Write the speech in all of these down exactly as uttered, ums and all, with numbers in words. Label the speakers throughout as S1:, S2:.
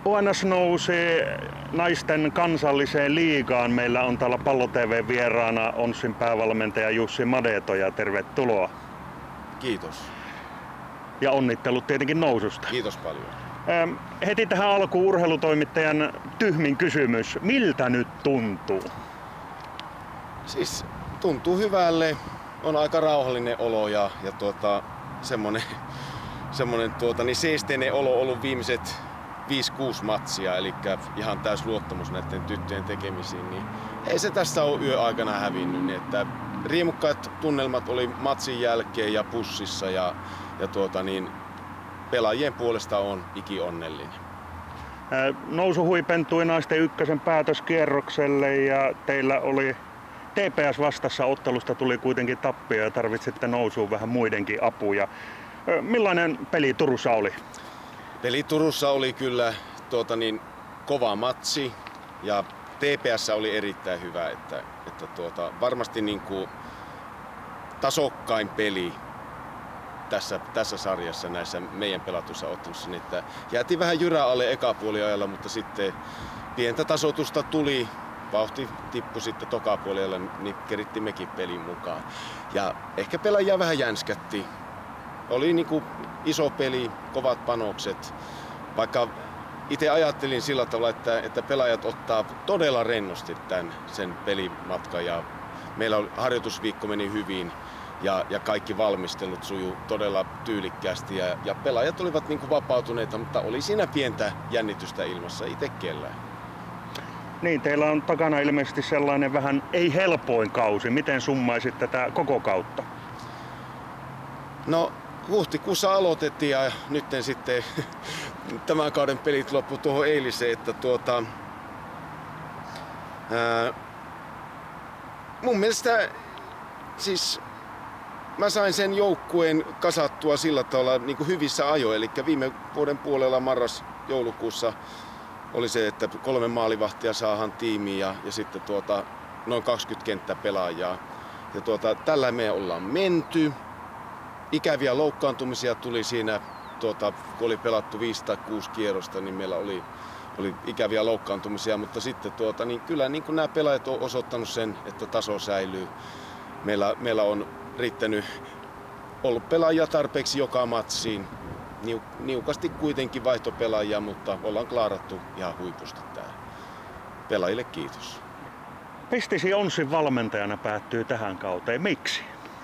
S1: O N S nousi naisten kansalliseen liigaan. Meillä on täällä Pallo T V vieraana Onsin päävalmentaja Jussi Madeto ja tervetuloa.
S2: Kiitos.
S1: Ja onnittelut tietenkin noususta.
S2: Kiitos paljon.
S1: Ähm, heti tähän alkuun urheilutoimittajan tyhmin kysymys. Miltä nyt tuntuu?
S2: Siis tuntuu hyvälle. On aika rauhallinen olo ja, ja tuota, semmonen, semmonen tuota, niin seesteinen olo ollut viimeiset viisi kuusi matsia, eli ihan täys luottamus näiden tyttöjen tekemisiin, niin ei se tässä ole yö aikana hävinnyt. Niin että riemukkaat tunnelmat oli matsin jälkeen ja pussissa ja, ja tuota, niin pelaajien puolesta on ikionnellinen.
S1: Nousu huipentui naisten ykkösen päätöskierrokselle ja teillä oli T P S vastassa ottelusta tuli kuitenkin tappio ja tarvitsitte nousuun vähän muidenkin apuja. Millainen peli Turussa oli?
S2: Peli Turussa oli kyllä tuota niin, kova matsi ja T P S oli erittäin hyvä, että, että tuota, varmasti niin kuin tasokkain peli tässä, tässä sarjassa näissä meidän pelatuissa ottelussa. Niin että jäätiin vähän jyrää alle ekapuoliajalla, mutta sitten pientä tasoitusta tuli. Vauhti tippui sitten tokapuoliajalla, niin kerittiin mekin pelin mukaan. Ja ehkä pelaajia vähän jänskätti. Oli niin kuin iso peli, kovat panokset, vaikka itse ajattelin sillä tavalla, että, että pelaajat ottaa todella rennosti tämän sen pelimatkan ja meillä oli, harjoitusviikko meni hyvin ja, ja kaikki valmistelut sujuu todella tyylikkäästi ja, ja pelaajat olivat niin kuin vapautuneita, mutta oli siinä pientä jännitystä ilmassa itse kellään.
S1: Niin, teillä on takana ilmeisesti sellainen vähän ei helpoin kausi. Miten summaisit tätä koko kautta?
S2: No, huhtikuussa aloitettiin ja nyt sitten tämän kauden pelit loppu tuohon eiliseen, että tuota, ää, mun mielestä siis mä sain sen joukkueen kasattua sillä tavalla niin kuin hyvissä ajoin, eli viime vuoden puolella marras-joulukuussa oli se, että kolme maalivahtia saadaan tiimiin ja, ja sitten tuota, noin kaksikymmentä kenttäpelaajaa. Ja tuota, tällä me ollaan menty. Ikäviä loukkaantumisia tuli siinä, tuota, kun oli pelattu viisi tai kuusi kierrosta, niin meillä oli, oli ikäviä loukkaantumisia, mutta sitten tuota, niin kyllä niin kuin nämä pelaajat on osoittanut sen, että taso säilyy. Meillä, meillä on riittänyt ollut pelaajia tarpeeksi joka matsiin. Niukasti kuitenkin vaihtopelaajia, mutta ollaan klaarattu ihan huipusti täällä. Pelaajille kiitos.
S1: Pistisi Onsin valmentajana päättyy tähän kauteen. Miksi?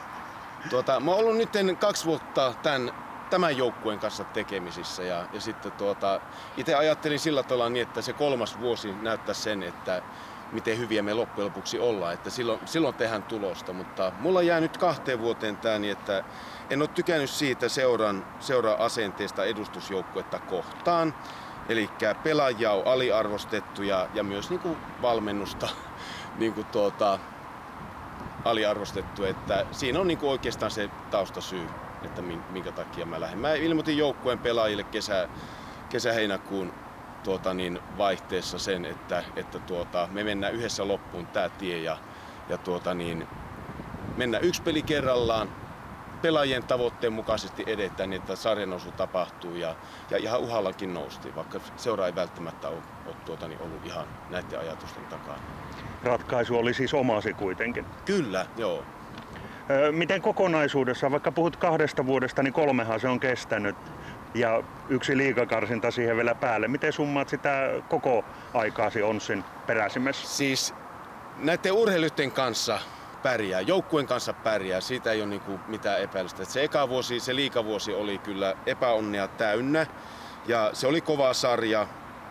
S2: Tuota, mä oon ollut nyt kaksi vuotta tämän, tämän joukkueen kanssa tekemisissä ja, ja sitten tuota, itse ajattelin sillä tavalla niin, että se kolmas vuosi näyttää sen, että miten hyviä me loppujen lopuksi ollaan, että silloin, silloin tehdään tulosta, mutta mulla jää nyt kahteen vuoteen tää niin, että en ole tykännyt siitä seuran, seuran asenteesta edustusjoukkuetta kohtaan. Eli pelaajia on aliarvostettu ja, ja myös niin kuin valmennusta niin kuin tuota, aliarvostettu. Että siinä on niin kuin oikeastaan se taustasyy, että minkä takia mä lähden. Mä ilmoitin joukkueen pelaajille kesä, kesä-heinäkuun tuota, niin vaihteessa sen, että, että tuota, me mennään yhdessä loppuun tää tie ja, ja tuota, niin, mennään yksi peli kerrallaan. Pelaajien tavoitteen mukaisesti edetään niin, että sarjanousu tapahtuu ja, ja ihan uhallakin noustiin, vaikka seura ei välttämättä ole, ole tuota, niin ollut ihan näiden ajatusten takana.
S1: Ratkaisu oli siis omasi kuitenkin.
S2: Kyllä, joo.
S1: Miten kokonaisuudessa, vaikka puhut kahdesta vuodesta, niin kolmehan se on kestänyt ja yksi liigakarsinta siihen vielä päälle. Miten summaat sitä koko aikaasi Onsin peräsimessä?
S2: Siis näiden urheilijoiden kanssa pärjää, joukkueen kanssa pärjää, siitä ei ole niinku mitään epäilystä. Se eka vuosi, se liigavuosi oli kyllä epäonnea täynnä ja se oli kova sarja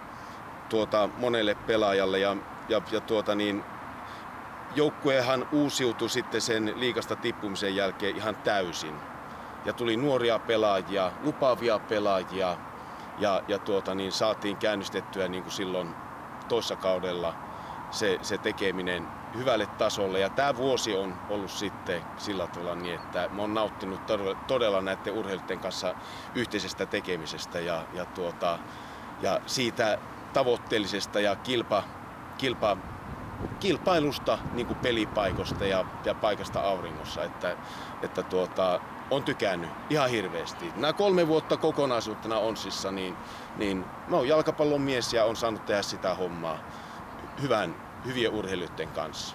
S2: tuota, monelle pelaajalle ja, ja, ja tuota niin, joukkuehan uusiutui sitten sen liigasta tippumisen jälkeen ihan täysin. Ja tuli nuoria pelaajia, lupaavia pelaajia ja, ja tuota niin, saatiin käynnistettyä niin kuin silloin toissa kaudella se, se tekeminen hyvälle tasolle. Ja tämä vuosi on ollut sitten sillä tavalla niin, että mä oon nauttinut todella, todella näiden urheilijoiden kanssa yhteisestä tekemisestä ja, ja, tuota, ja siitä tavoitteellisesta ja kilpa, kilpa, kilpailusta niin kuin pelipaikoista ja, ja paikasta auringossa. Että, että tuota, on tykännyt ihan hirveästi. Nämä kolme vuotta kokonaisuutena Onssissa, niin, niin mä oon jalkapallon mies ja on saanut tehdä sitä hommaa hyvän, hyvien urheilijoiden kanssa.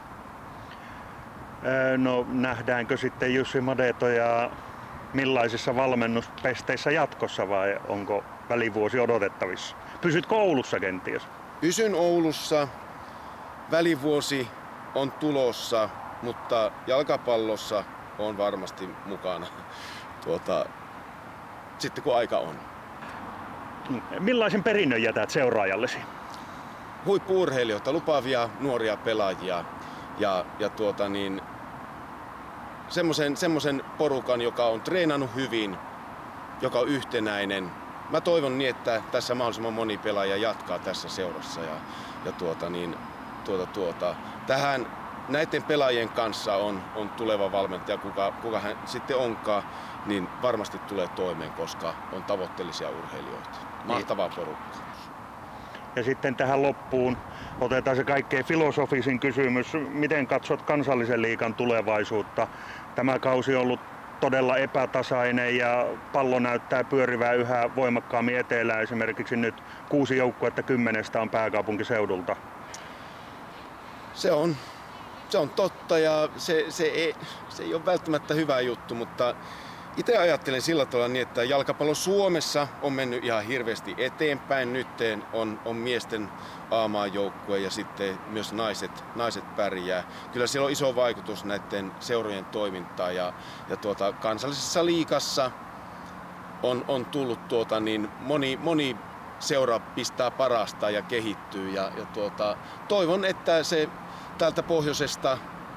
S1: No nähdäänkö sitten Jussi Madetoja millaisissa valmennuspesteissä jatkossa vai onko välivuosi odotettavissa? Pysytkö Oulussa kenties?
S2: Pysyn Oulussa. Välivuosi on tulossa, mutta jalkapallossa on varmasti mukana tuota, sitten kun aika on.
S1: Millaisen perinnön jätät seuraajallesi?
S2: Huippu-urheilijoita, lupaavia nuoria pelaajia ja, ja tuota niin, semmoisen, semmoisen porukan, joka on treenannut hyvin, joka on yhtenäinen. Mä toivon niin, että tässä mahdollisimman moni pelaaja jatkaa tässä seurassa ja, ja tuota niin, tuota, tuota. Tähän näiden pelaajien kanssa on, on tuleva valmentaja, kuka, kuka hän sitten onkaan, niin varmasti tulee toimeen, koska on tavoitteellisia urheilijoita. Mahtavaa porukkaa.
S1: Ja sitten tähän loppuun otetaan se kaikkein filosofisin kysymys. Miten katsot kansallisen liigan tulevaisuutta? Tämä kausi on ollut todella epätasainen ja pallo näyttää pyörivää yhä voimakkaammin etelään. Esimerkiksi nyt kuusi joukkuetta kymmenestä on pääkaupunkiseudulta.
S2: Se on, se on totta ja se, se, ei, se ei ole välttämättä hyvä juttu, mutta itse ajattelen sillä tavalla niin, että jalkapallo Suomessa on mennyt ihan hirveästi eteenpäin. Nyt on, on miesten A-maajoukkue ja sitten myös naiset, naiset pärjää. Kyllä siellä on iso vaikutus näiden seurojen toimintaan ja, ja tuota, kansallisessa liigassa on, on tullut tuota, niin moni, moni seura pistää parasta ja kehittyy ja, ja tuota, toivon, että se täältä pohjoisesta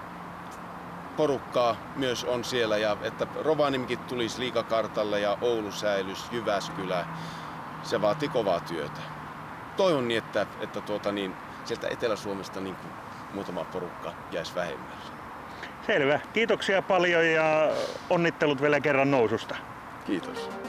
S2: porukkaa myös on siellä ja että Rovaniemikin tulisi liigakartalle ja Oulu säilys, Jyväskylä, se vaatii kovaa työtä. Toivon niin, että, että tuota niin, sieltä Etelä-Suomesta niin kuin muutama porukka jäisi vähemmälle.
S1: Selvä. Kiitoksia paljon ja onnittelut vielä kerran noususta.
S2: Kiitos.